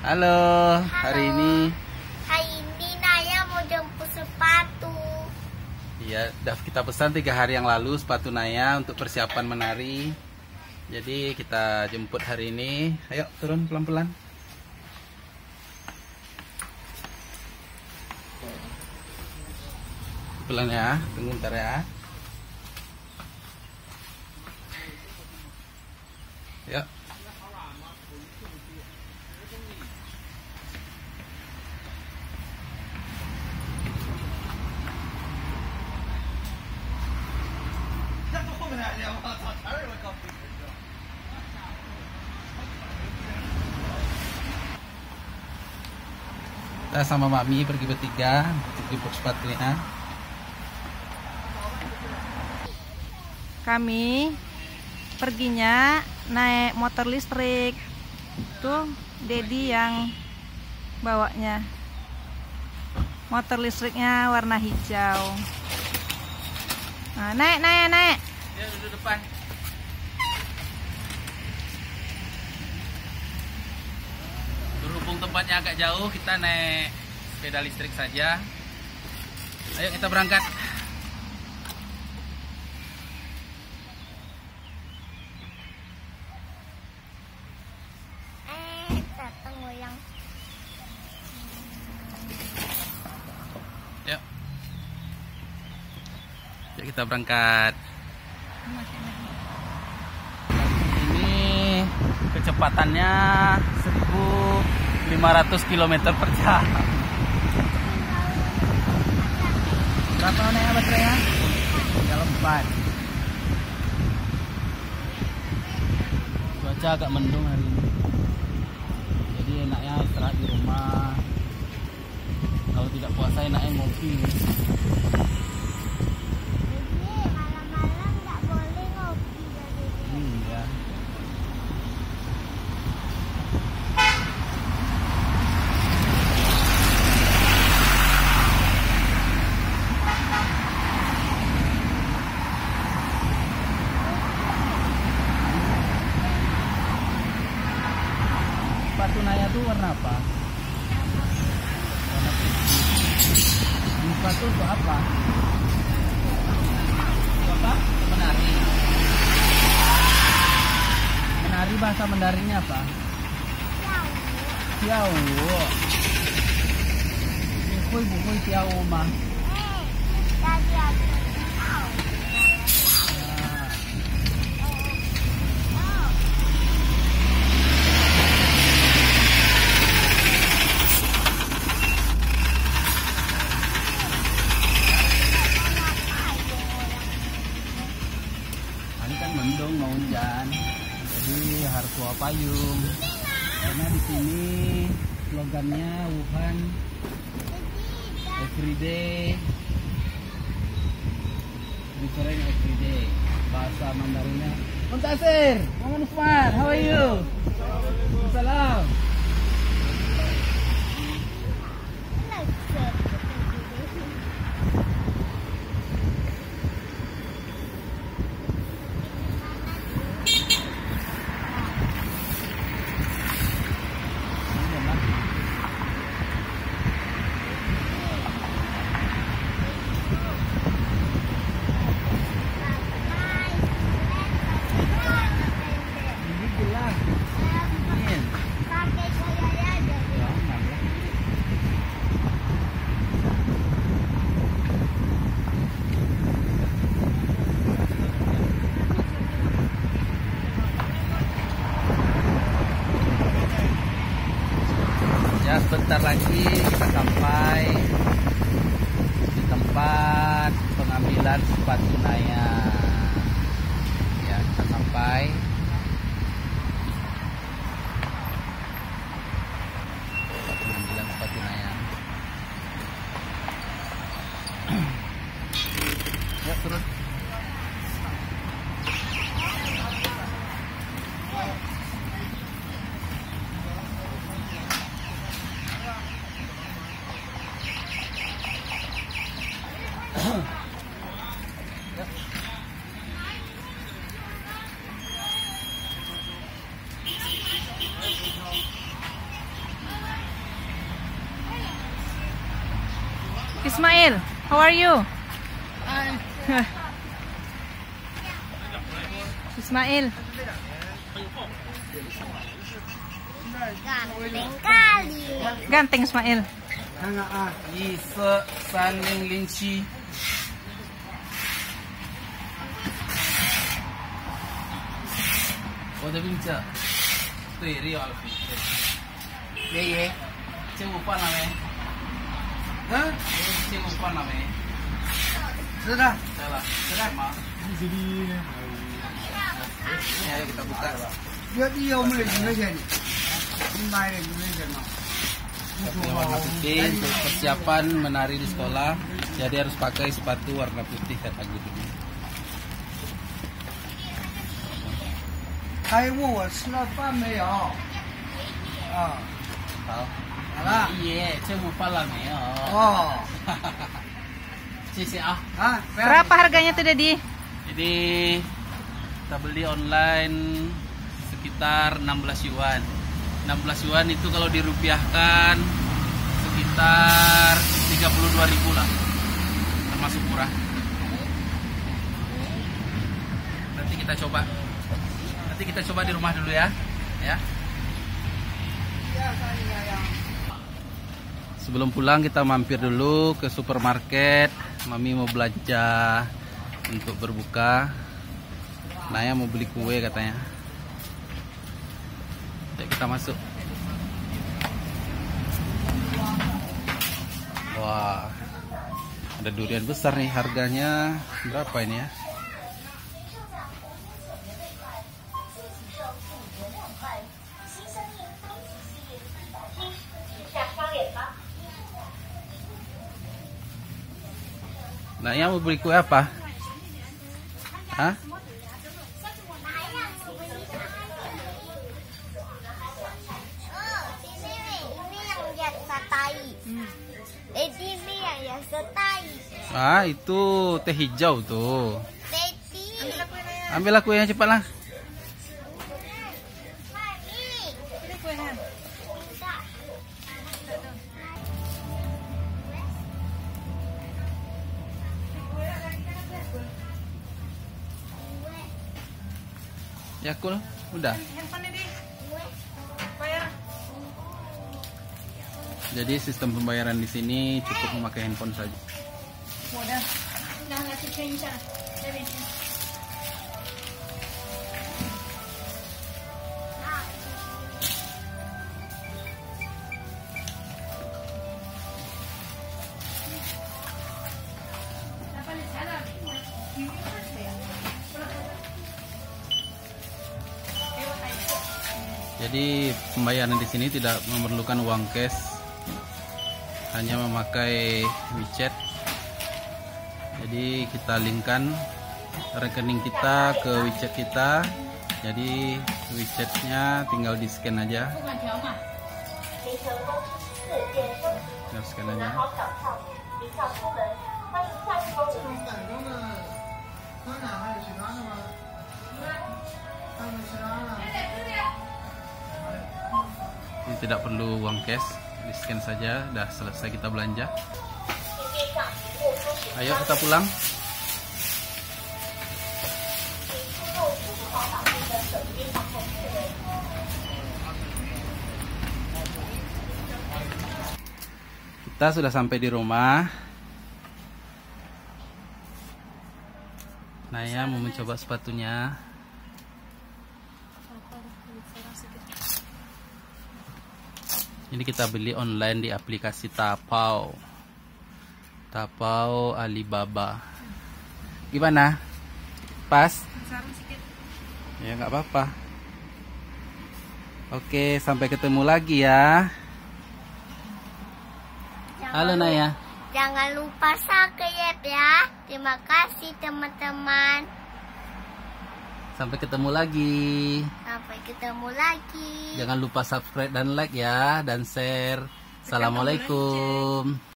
Halo, hari ini Naya mau jemput sepatu. ya kita pesan 3 hari yang lalu sepatu Naya untuk persiapan menari. Jadi kita jemput hari ini. Ayo turun pelan-pelan. Pelan ya, tunggu bentar ya. Yuk. Kita sama Mami pergi bertiga untuk jemput sepatunya. Kami perginya naik motor listrik. Tuh Dedi yang bawanya. Motor listriknya warna hijau. Nah, naik. Ya, duduk depan. Berhubung tempatnya agak jauh, kita naik sepeda listrik saja. Ayo kita berangkat. Datang goyang. Yuk. Yuk kita berangkat. Ini kecepatannya 1.500 km per jam. Berapa nih baterainya? 3 Cuaca agak mendung hari ini. Jadi enaknya istirahat di rumah. Kalau tidak puasa enaknya ngopi. Jadi malam-malam nggak boleh ngopi dari. Iya. Sepatu Naya tuh warna apa? Warna putih. Ini sepatu untuk apa? Untuk apa? Menari. Menari bahasa Mandarinnya apa? Tiao. Ni hui bu hui tiao ma? Tadi aku tahu. Ini kan mendung mau hujan, jadi harus bawa payung. Karena di sini slogannya Wuhan Everyday, different everyday. Bahasa Mandarinnya. Muntasir, Muhammad Usman, how are you? Salam. Ini jelas. Ini. Pakai goyang aja. Jangan lah. Ya sebentar lagi kita sampai di tempat pengambilan sepatu Naya. Ya kita sampai. Tempat pengambilan sepatu Naya. Ya turun. Ismail, how are you? Ismail. Ganteng kali. Ganteng Ismail. Yise San Ling Ling Chi. Wo de bing ce. Dui, Rio Alfi. Ye ye. Ce wu pan la me? Ce wu pan la me? 是的， Salah. Sudah, Ma. Ini ayo kita buka. 有没有几块钱的？你买了几块钱吗？ Sepatu warna putih untuk persiapan menari di sekolah. Jadi harus pakai sepatu warna putih kata guru. 他还问我吃了饭没有？啊， 好， 好了。 iya, saya lupa lah Meo. 哦， Cici ah. 啊，不要 Berapa harganya tuh Dedi? Jadi kita beli online sekitar 16 yuan. 16 yuan itu kalau dirupiahkan sekitar 32.000 lah. Termasuk murah. Nanti kita coba. Nanti kita coba di rumah dulu ya. Ya. Sebelum pulang kita mampir dulu ke supermarket. Mami mau belanja untuk berbuka. Naya mau beli kue katanya. Yuk kita masuk. Wah, ada durian besar nih. Harganya berapa ini ya? Naya mau beli kue apa? Hah? Ini yang biasa tai. Ini yang biasa tai. Ah, itu teh hijau tuh. Teti. Ambillah kuenya cepatlah. Yakul, udah. Jadi sistem pembayaran di sini cukup memakai handphone saja. Jadi pembayaran di sini tidak memerlukan uang cash, hanya memakai WeChat. Jadi kita linkkan rekening kita ke WeChat kita. Jadi WeChatnya tinggal di scan aja. Tinggal scan aja. Ini tidak perlu uang cash, di scan saja. Udah selesai kita belanja. Ayo kita pulang. Kita sudah sampai di rumah. Naya mau mencoba sepatunya. Ini kita beli online di aplikasi Taobao. Taobao Alibaba. Gimana? Pas? Ya nggak apa-apa. Oke, sampai ketemu lagi ya. Halo Naya. Jangan lupa subscribe ya. Terima kasih teman-teman. Sampai ketemu lagi. Sampai ketemu lagi. Jangan lupa subscribe dan like ya, dan share. Assalamualaikum.